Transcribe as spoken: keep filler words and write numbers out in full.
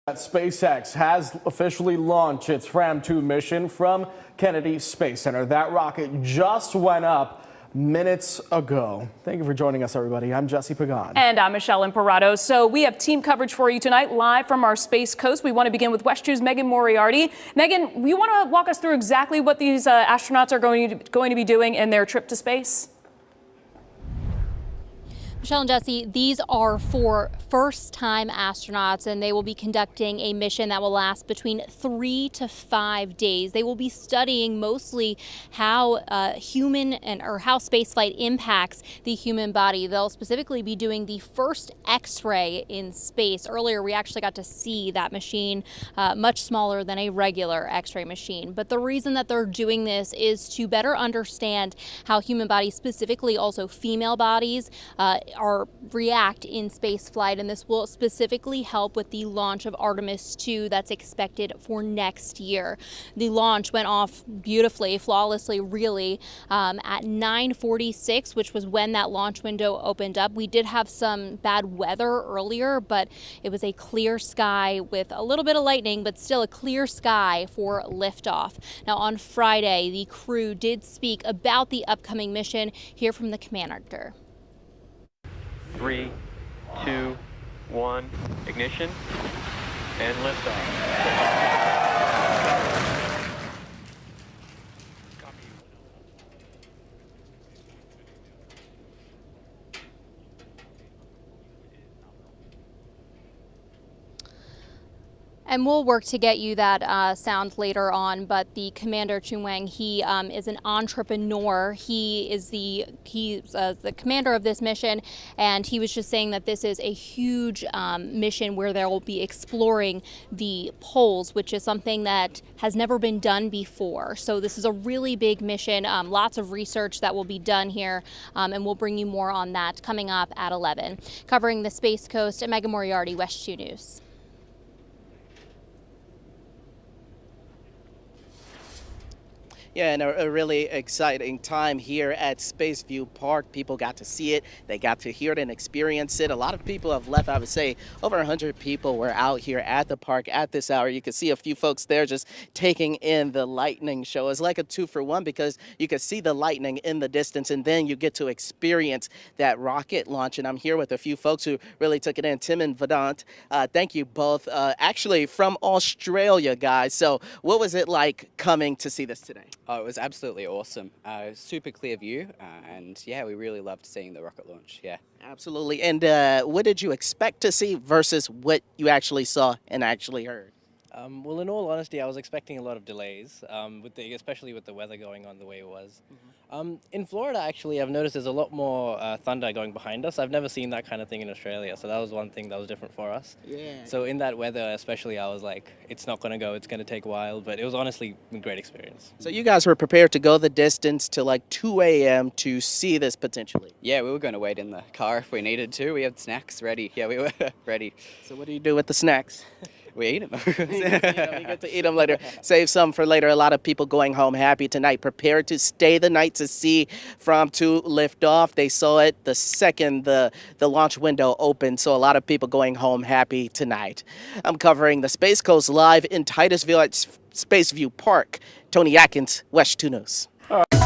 SpaceX has officially launched its Fram two mission from Kennedy Space Center. That rocket just went up minutes ago. Thank you for joining us, everybody. I'm Jesse Pagan. And I'm Michelle Imparato. So we have team coverage for you tonight, live from our Space Coast. We want to begin with West two's Megan Moriarty. Megan, you want to walk us through exactly what these uh, astronauts are going to, going to be doing in their trip to space? Michelle and Jesse, these are for first-time astronauts, and they will be conducting a mission that will last between three to five days. They will be studying mostly how uh, human and or how spaceflight impacts the human body. They'll specifically be doing the first X-ray in space. Earlier, we actually got to see that machine, uh, much smaller than a regular X-ray machine. But the reason that they're doing this is to better understand how human bodies, specifically also female bodies, uh, are react in space flight, and this will specifically help with the launch of Artemis two that's expected for next year. The launch went off beautifully, flawlessly, really, um, at nine forty-six, which was when that launch window opened up. We did have some bad weather earlier, but it was a clear sky with a little bit of lightning, but still a clear sky for liftoff. Now on Friday, the crew did speak about the upcoming mission. Hear from the commander. Three, two, one, ignition, and liftoff. And we'll work to get you that uh, sound later on. But the commander, Chun Wang, he um, is an entrepreneur. He is the he's uh, the commander of this mission, and he was just saying that this is a huge um, mission where they will be exploring the poles, which is something that has never been done before. So this is a really big mission. Um, lots of research that will be done here, um, and we'll bring you more on that coming up at eleven. Covering the Space Coast, Megan Moriarty, West two News. Yeah, and a, a really exciting time here at Spaceview Park. People got to see it, they got to hear it and experience it. A lot of people have left. I would say over one hundred people were out here at the park at this hour. You could see a few folks there just taking in the lightning show. It's like a two for one because you could see the lightning in the distance, and then you get to experience that rocket launch. And I'm here with a few folks who really took it in. Tim and Vedant, uh, thank you both. Uh, actually from Australia, guys. So what was it like coming to see this today? Oh, it was absolutely awesome. Uh, super clear view, uh, and yeah, we really loved seeing the rocket launch. Yeah, absolutely. And uh, what did you expect to see versus what you actually saw and actually heard? Um, well, in all honesty, I was expecting a lot of delays, um, with the, especially with the weather going on the way it was. Mm-hmm. um, in Florida, actually, I've noticed there's a lot more uh, thunder going behind us. I've never seen that kind of thing in Australia, so that was one thing that was different for us. Yeah. So in that weather, especially, I was like, it's not going to go, it's going to take a while, but it was honestly a great experience. So you guys were prepared to go the distance to like two A M to see this potentially? Yeah, we were going to wait in the car if we needed to. We had snacks ready. Yeah, we were ready. So what do you do with the snacks? We eat them. you, know, you get to eat them later. Save some for later. A lot of people going home happy tonight, prepared to stay the night to see Fram two lift off. They saw it the second the, the launch window opened, so a lot of people going home happy tonight. I'm covering the Space Coast live in Titusville at Spaceview Park. Tony Atkins, West two News.